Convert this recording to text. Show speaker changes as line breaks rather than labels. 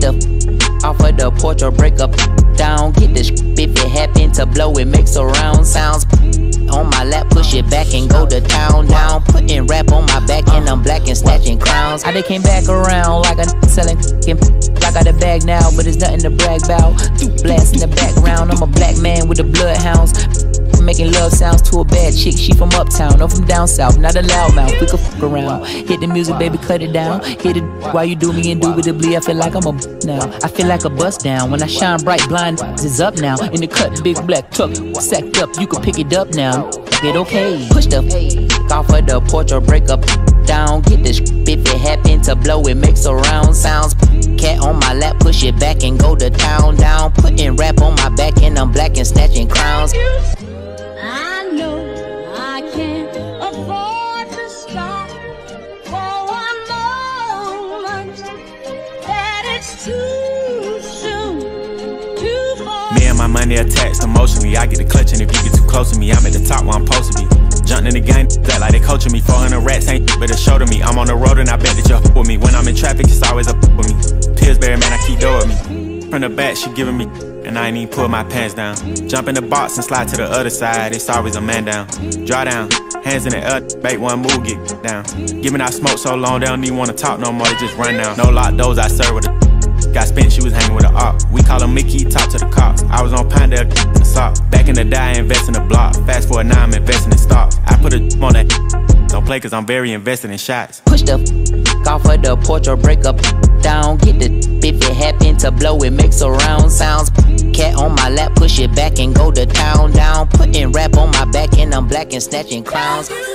the off of the porch or break up down. Get the if it happen to blow, it makes surround sounds. On my lap, push it back and go to town down. Putting rap on my back and I'm black and snatching crowns. I they came back around like a selling I got a bag now, but it's nothing to brag about. Blast in the background, I'm a black man with the bloodhounds. Making love sounds to a bad chick, she from uptown, I'm from down south, not a loudmouth, we could fuck around. Hit the music, baby, cut it down. Hit it while you do me indubitably, I feel like I'm a now. I feel like a bust down, when I shine bright, blind is up now. In the cut, big black truck, sacked up, you can pick it up now. Get okay, push the off of the porch or break up down. Get the if it happen to blow, it makes surround sounds. Cat on my lap, push it back and go to town down. Putting rap on my back and I'm black and snatching crowns.
I know I can't afford to stop for one moment. That it's too soon, too far.
Me and my money attached emotionally. I get the clutch, and if you get too close to me, I'm at the top where I'm supposed to be. Jumping in the game, that like they coaching me. 400 rats ain't but a show to me. I'm on the road and I bet that you're with me. When I'm in traffic, it's always up with me. Pillsbury, man, I keep dough with me. From the back, she giving me, and I ain't even pull my pants down. Jump in the box and slide to the other side, it's always a man down. Draw down, hands in the air, bait one move, get down. Giving out smoke so long, they don't even wanna talk no more, they just run down. No lock doors, I serve with a got spent, she was hanging with a op. We call him Mickey, talk to the cops. I was on Pine in the sock. Back in the day, I invest in the block. Fast forward now, I'm investing in stocks. I put a on that. Don't play cause I'm very invested in shots.
Push the off of the porch or break up down. Get the if it happen to blow, it makes surround sounds. Cat on my lap, push it back and go to town down. Putting rap on my back and I'm black and snatching crowns.